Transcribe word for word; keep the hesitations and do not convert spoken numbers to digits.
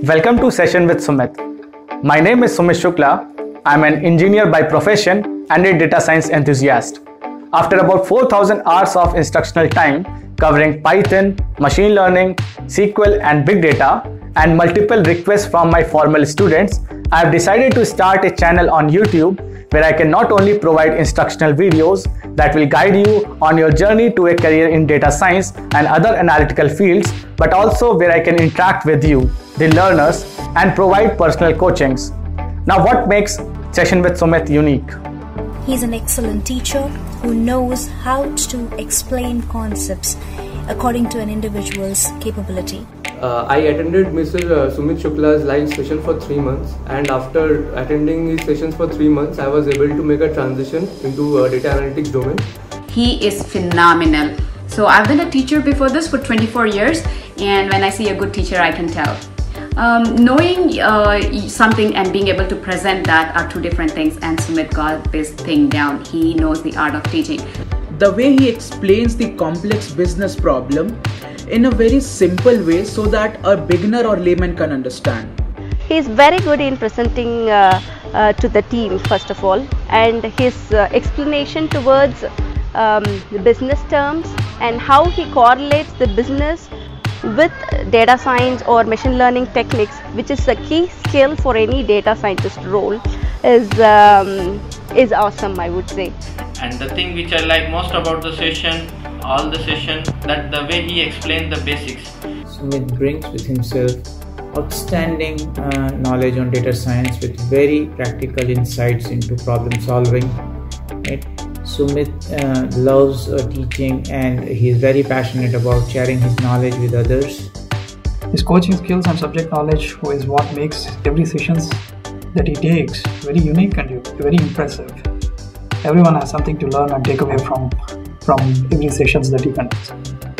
Welcome to Session with Sumit. My name is Sumit Shukla. I'm an engineer by profession and a data science enthusiast. After about four thousand hours of instructional time covering Python, machine learning, S Q L and big data, and multiple requests from my formal students, I have decided to start a channel on YouTube where I can not only provide instructional videos that will guide you on your journey to a career in data science and other analytical fields, but also where I can interact with you, the learners, and provide personal coachings. Now, what makes Session with Sumit unique? He's an excellent teacher who knows how to explain concepts according to an individual's capability. Uh, I attended Mister Uh, Sumit Shukla's live session for three months, and after attending his sessions for three months, I was able to make a transition into uh, data analytics domain. He is phenomenal. So I've been a teacher before this for twenty-four years, and when I see a good teacher, I can tell. Um, knowing uh, something and being able to present that are two different things, and Sumit got this thing down. He knows the art of teaching. The way he explains the complex business problem in a very simple way so that a beginner or layman can understand. He is very good in presenting uh, uh, to the team first of all, and his uh, explanation towards um, the business terms and how he correlates the business with data science or machine learning techniques, which is a key skill for any data scientist role, is um, is awesome, I would say. And the thing which I like most about the session, all the session, that the way he explained the basics. Sumit brings with himself outstanding uh, knowledge on data science with very practical insights into problem solving. Right? Sumit uh, loves uh, teaching, and he is very passionate about sharing his knowledge with others. His coaching skills and subject knowledge is what makes every sessions that he takes very unique and very impressive. Everyone has something to learn and take away from, from every sessions that he conducts.